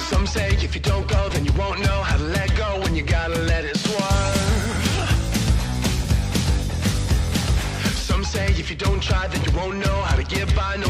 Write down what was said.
Some say if you don't go, then you won't know how to let go when you gotta let it swerve. Some say if you don't try, then you won't know how to get by. No